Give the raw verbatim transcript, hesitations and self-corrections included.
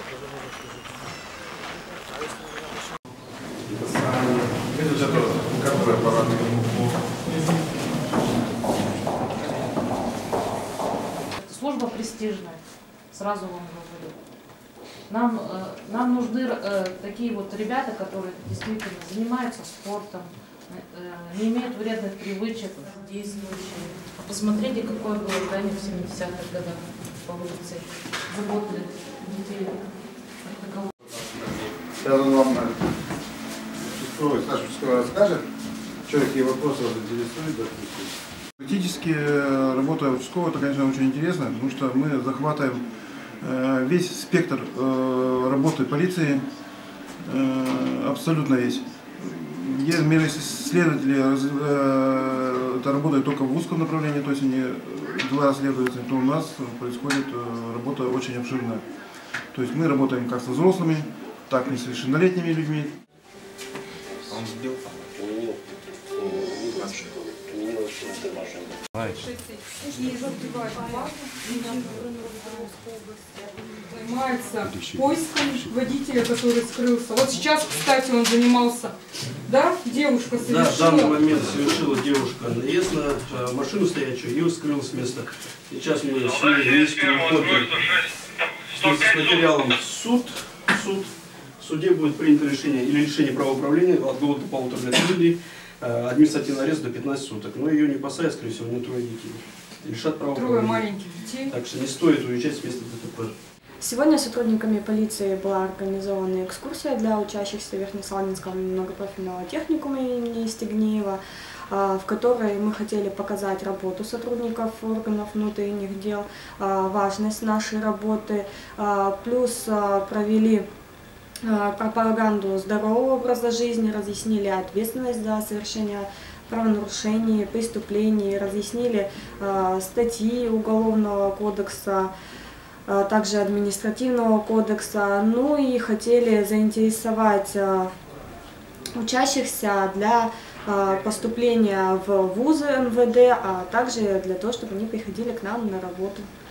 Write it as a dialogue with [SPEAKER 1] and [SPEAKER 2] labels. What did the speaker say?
[SPEAKER 1] Служба престижная, сразу вам говорю. Нам, э, нам нужны э, такие вот ребята, которые действительно занимаются спортом, э, не имеют вредных привычек, действующие. Посмотрите, какое было здание в семидесятых годах по улице. Заботы детей.
[SPEAKER 2] Сейчас он вам Саша расскажет, что, какие вопросы вас интересуют, допустим.
[SPEAKER 3] Практически работа участкового, это, конечно, очень интересно, потому что мы захватываем э, весь спектр э, работы полиции, э, абсолютно весь. Есть меры следователи, э, это работает только в узком направлении, то есть они дела расследуются, то у нас происходит э, работа очень обширная. То есть мы работаем как со взрослыми, так и с несовершеннолетними людьми.
[SPEAKER 4] Он сбил, уменил, вообще, уменил очень
[SPEAKER 5] занимается поиском водителя, который скрылся. Вот сейчас, кстати, он занимался, да, девушка совершила.
[SPEAKER 6] Да, в данный момент совершила девушка наезд на машину стоячую и скрылась с места. Сейчас мы с ней вместе уходим с материалом в суд. суд. В суде будет принято решение или решение правоуправления от года до полутора лет судей, административный арест до пятнадцати суток. Но ее не посадят, скорее всего, не трое детей. Лишат правоуправления.
[SPEAKER 5] Трое маленьких детей.
[SPEAKER 6] Так что не стоит уезжать с места ДТП.
[SPEAKER 7] Сегодня сотрудниками полиции была организована экскурсия для учащихся Верхнеславинского многопрофильного техникума имени Стегнеева, в которой мы хотели показать работу сотрудников органов внутренних дел, важность нашей работы, плюс провели пропаганду здорового образа жизни, разъяснили ответственность за совершение правонарушений, преступлений, разъяснили статьи Уголовного кодекса, также административного кодекса, ну и хотели заинтересовать учащихся для поступления в вузы эм вэ дэ, а также для того, чтобы они приходили к нам на работу.